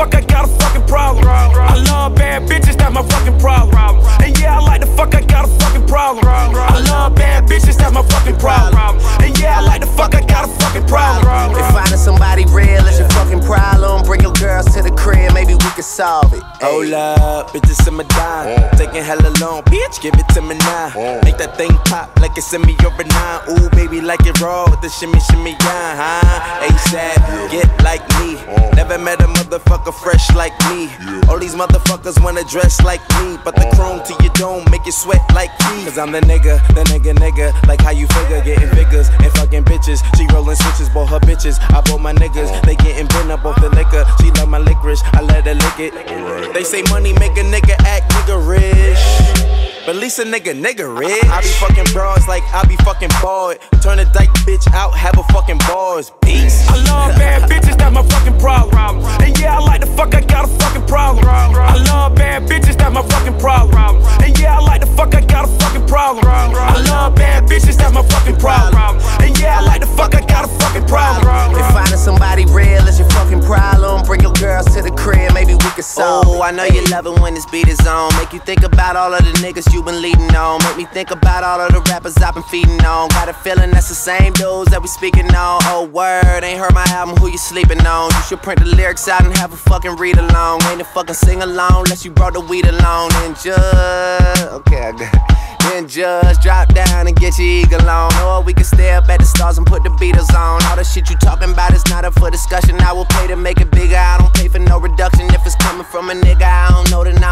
fuck, I got a fucking problem. I love bad bitches, that's my fucking problem. And yeah, I like to fuck, I got a fucking problem. I love bad bitches, that's my fucking problem. And yeah, I like to fuck, I got a fucking problem. If finding somebody real is your fucking problem, bring your girls to the crib, maybe we can solve it. Hold up, bitches in my dime. Taking hella long, bitch, give it to me now. Make that thing pop like it's in me over 9. Ooh, baby, like it raw with the shimmy, shimmy, yeah, huh? ASAP, get like me. Never met a motherfucker fresh like me. All these motherfuckers wanna dress like me, but the chrome to your dome make you sweat like me. Cause I'm the nigga, like how you figure, getting figures and fucking bitches. She rolling switches, bought her bitches, I bought my niggas. They getting bent up off the liquor, she love my licorice, I let her lick it. They say money make a nigga act niggerish, but at least a nigga rich. I be fucking bras like I be fucking bored. Turn a dyke bitch out, have a fucking bars. Peace. I love bad bitches, that's my fucking problem. And yeah, I like to fuck, I got a fucking problem. I love bad bitches, that's my fucking problem. And yeah, I like to fuck, I got a fucking problem. I love bad bitches, that's my fucking problem. And yeah, I like to fuck, I got a fucking problem. If finding somebody real is your fucking problem, bring your girls to the crib, maybe we can solve it. I know you love it when this beat is on. Make you think about all of the niggas you been leading on. Make me think about all of the rappers I've been feeding on. Got a feeling that's the same dudes that we speaking on. Oh word, ain't heard my album, who you sleeping on? You should print the lyrics out and have a fucking read along. Ain't a fucking sing along unless you brought the weed along. And just, okay, I got it. Then just drop down and get your eagle on. Or we can stay up at the stars and put the Beatles on. All the shit you talking about is not up for discussion. I will pay to make it bigger, I don't pay for no reduction. If it's coming from a nigga I don't know, then I